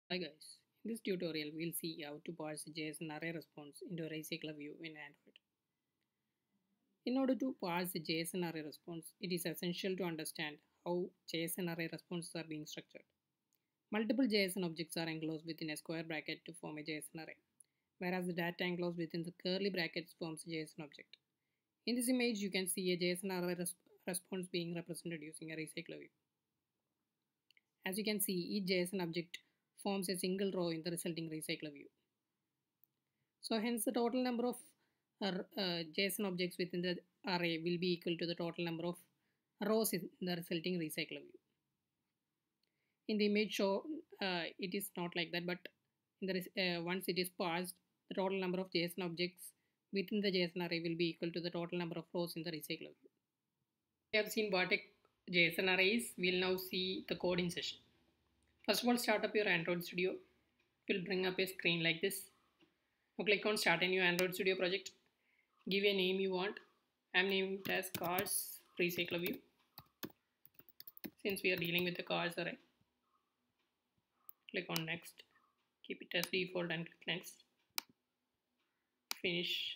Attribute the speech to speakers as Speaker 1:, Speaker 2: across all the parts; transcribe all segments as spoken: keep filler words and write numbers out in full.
Speaker 1: Hi guys, in this tutorial we'll see how to parse JSON array response into a recycler view in Android. In order to parse a JSON array response, it is essential to understand how JSON array responses are being structured. Multiple JSON objects are enclosed within a square bracket to form a JSON array, whereas the data enclosed within the curly brackets forms a JSON object. In this image, you can see a JSON array res response being represented using a recycler view. As you can see, each JSON object forms a single row in the resulting recycler view. So hence the total number of uh, uh, JSON objects within the array will be equal to the total number of rows in the resulting recycler view. In the image show, uh, it is not like that, but in the uh, once it is parsed, the total number of JSON objects within the JSON array will be equal to the total number of rows in the recycler view. We have seen what a JSON array is. We'll now see the code in session. First of all, start up your Android Studio. It will bring up a screen like this. Now click on Start a new Android Studio project. Give a name you want. I'm naming it as Cars Recycler View. Since we are dealing with the cars array, click on Next. Keep it as default and click Next. Finish.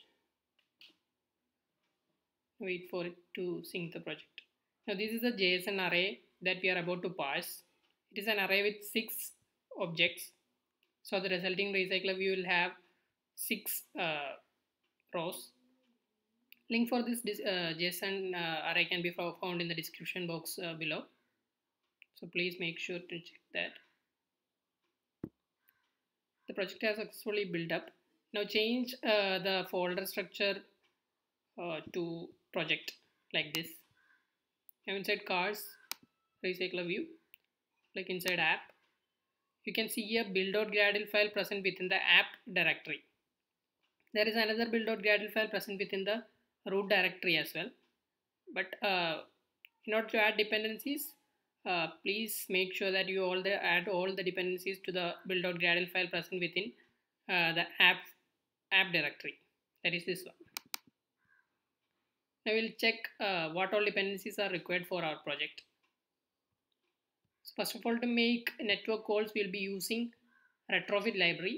Speaker 1: Wait for it to sync the project. Now this is the JSON array that we are about to parse. It is an array with six objects. So the resulting recycler view will have six uh, rows. Link for this uh, JSON uh, array can be found in the description box uh, below. So please make sure to check that. The project has successfully built up. Now change uh, the folder structure uh, to project like this. Now inside cars recycler view, like inside app, you can see a build.gradle file present within the app directory. There is another build.gradle file present within the root directory as well. But uh, in order to add dependencies, uh, please make sure that you all the add all the dependencies to the build.gradle file present within uh, the app app directory. That is this one. Now we'll check uh, what all dependencies are required for our project. So first of all, to make network calls, we'll be using retrofit library.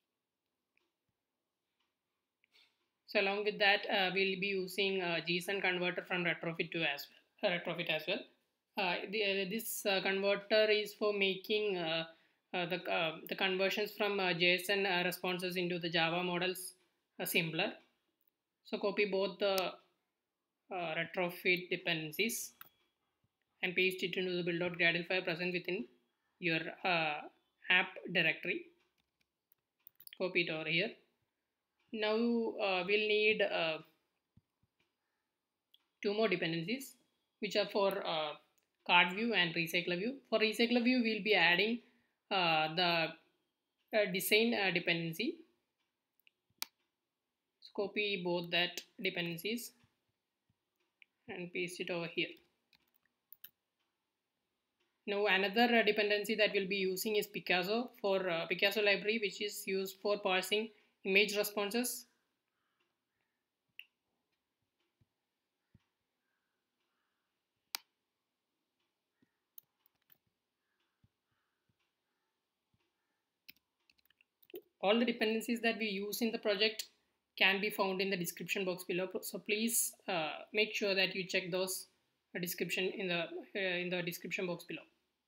Speaker 1: So along with that, uh, we'll be using uh, JSON converter from retrofit to as well. Uh, retrofit as well. Uh, the, uh, this uh, converter is for making uh, uh, the uh, the conversions from uh, JSON uh, responses into the Java models uh, simpler. So copy both the uh, retrofit dependencies and paste it into the build.gradle file present within your uh, app directory. Copy it over here. Now uh, we'll need uh, two more dependencies which are for uh, card view and recycler view. For recycler view, we'll be adding uh, the uh, design uh, dependency. So copy both that dependencies and paste it over here. Now another uh, dependency that we'll be using is Picasso for uh, Picasso library, which is used for parsing image responses. All the dependencies that we use in the project can be found in the description box below. So please uh, make sure that you check those uh, description in the uh, in the description box below.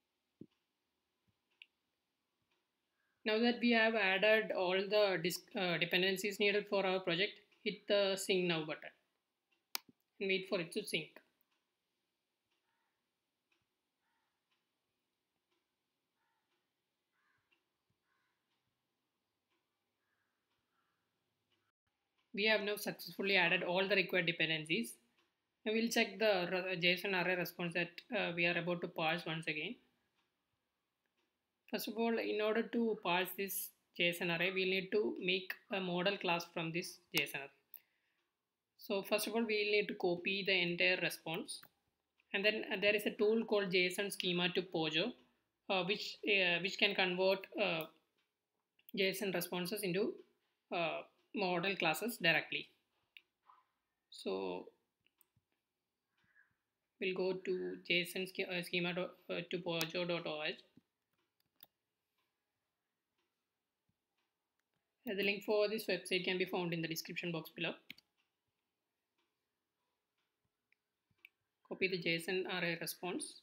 Speaker 1: Now that we have added all the uh, dependencies needed for our project, hit the sync now button and wait for it to sync. We have now successfully added all the required dependencies. Now we'll check the JSON array response that uh, we are about to parse once again. First of all, in order to parse this JSON array, we need to make a model class from this JSON array. So first of all, we need to copy the entire response, and then uh, there is a tool called JSON schema to Pojo, uh, which uh, which can convert uh, JSON responses into uh, model classes directly. So we'll go to JSON schema uh, to pojo dot org. Uh, The link for this website can be found in the description box below. Copy the JSON array response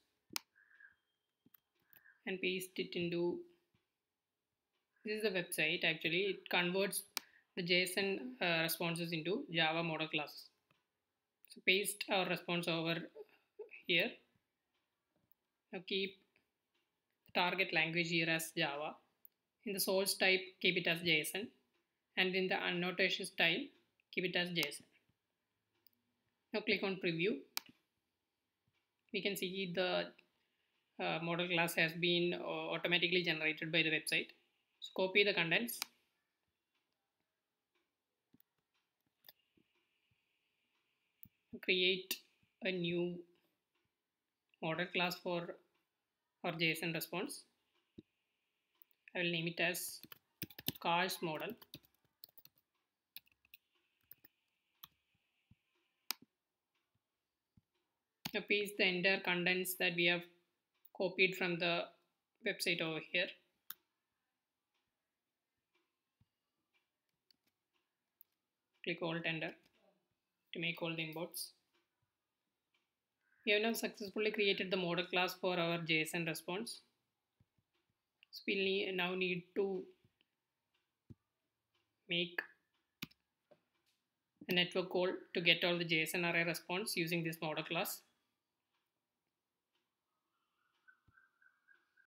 Speaker 1: and paste it into, this is the website actually. It converts the JSON uh, responses into Java model classes. So paste our response over here. Now keep the target language here as Java. In the source type, keep it as JSON, and in the annotation style, keep it as JSON. Now click on preview. We can see the uh, model class has been uh, automatically generated by the website. So copy the contents, create a new model class for our JSON response. I will name it as cars model. Now paste the entire contents that we have copied from the website over here. Click Alt Enter to make all the imports. We have now successfully created the model class for our JSON response. So we now need to make a network call to get all the JSON array response using this model class.